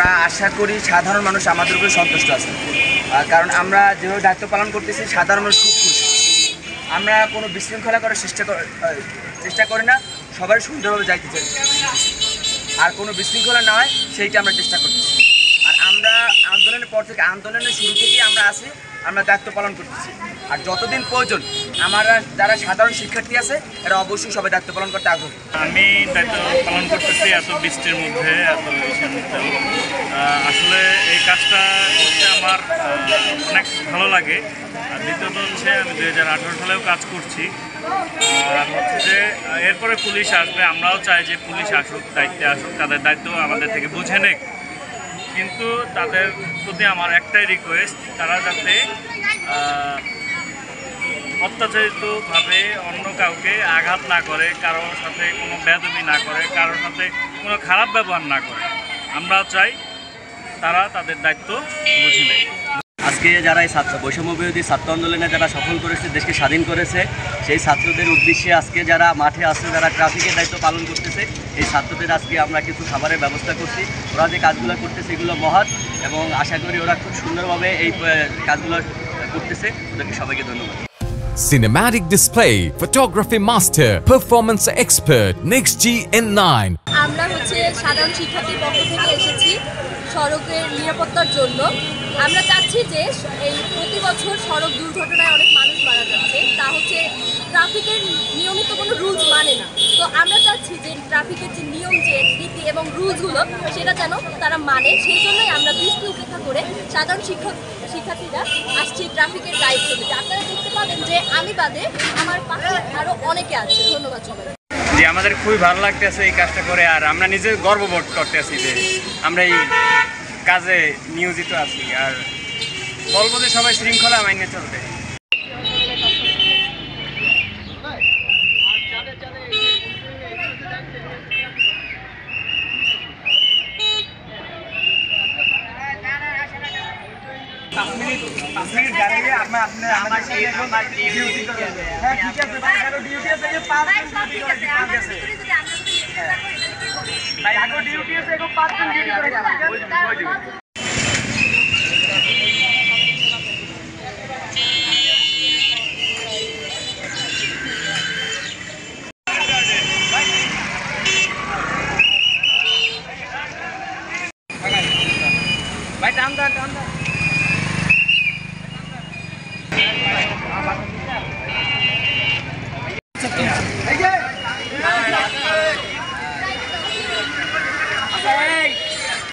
আমরা আশা করি সাধারণ মানুষ আমাদের উপরে সন্তুষ্ট আছে, কারণ আমরা যেভাবে দায়িত্ব পালন করতেছি সাধারণ মানুষ খুব খুশি। আমরা কোনো বিশৃঙ্খলা করার চেষ্টা করি না, সবাই সুন্দরভাবে যাইতে চাই, আর কোনো বিশৃঙ্খলা না হয় সেইটা আমরা চেষ্টা করতেছি। আর আমরা আন্দোলনের পর থেকে, আন্দোলনের শুরু থেকেই আমরা আছি, আমরা দায়িত্ব পালন করতেছি। আর যতদিন প্রয়োজন আমরা যারা সাধারণ শিক্ষার্থী আছে এরা অবশ্যই সবাই দায়িত্ব পালন করতে আগ্রহী। আমি দায়িত্ব পালন করতেছি এত বৃষ্টির মধ্যে, এত ইসের মধ্যে। আসলে এই কাজটা করতে আমার অনেক ভালো লাগে। আর দ্বিতীয়ত হচ্ছে আমি 2018 সালেও কাজ করছি। আর হচ্ছে যে এরপরে পুলিশ আসবে, আমরাও চাই যে পুলিশ আসুক, দায়িত্বে আসুক, তাদের দায়িত্ব আমাদের থেকে বুঝে নেক। কিন্তু তাদের প্রতি আমার একটাই রিকোয়েস্ট, তারা যাতে অত্যাচারিতভাবে অন্য কাউকে আঘাত না করে, কারোর সাথে কোনো বেয়াদবি না করে, কারোর সাথে কোনো খারাপ ব্যবহার না করে। আমরা চাই তারা তাদের দায়িত্ব বুঝে নেয়। আজকে যারা এই বৈষম্য বিরোধী ছাত্র আন্দোলনে যারা সফল করেছে, দেশকে স্বাধীন করেছে, সেই ছাত্রদের উদ্দেশ্যে আজকে যারা মাঠে আছে, যারা ট্রাফিকের দায়িত্ব পালন করতেছে, এই ছাত্রদের আজকে আমরা কিছু খাবারের ব্যবস্থা করছি। ওরা যে কাজগুলো করতেছে এগুলো মহৎ, এবং আশা করি ওরা খুব সুন্দরভাবে এই কাজগুলো করতেছে। ওদেরকে সবাইকে ধন্যবাদ। Cinematic display, photography master, performance expert, Next G N9. আমরা সাধারণ শিক্ষার্থীর পক্ষ থেকে এসেছি সড়কের নিরাপত্তার জন্য। আমরা চাচ্ছি যে এই প্রতি বছর সড়ক দুর্ঘটনায় অনেক মানুষ মারা যাচ্ছে, তা ট্রাফিকের নিয়মিত কোনো রুলস মানে না। তো আমরা চাচ্ছি যে ট্রাফিকের যে নিয়ম, যে নীতি এবং রুলসগুলো সেটা যেন তারা মানে। সেই জন্যই আমরা বৃষ্টি উপেক্ষা করে সাধারণ শিক্ষার্থীরা আসছি ট্রাফিকের দায়িত্ব দিতে। আপনারা দেখতে পাবেন যে আমি বাদে আমার পাশে আরও অনেকে আছে। ধন্যবাদ সবাই। যে আমাদের খুবই ভালো লাগতেছে এই কাজটা করে, আর আমরা নিজে গর্ববোধ করতেছি যে আমরা এই কাজে নিয়োজিত আছি। আর বলবো যে সবাই শৃঙ্খলা মাইনে চলবে।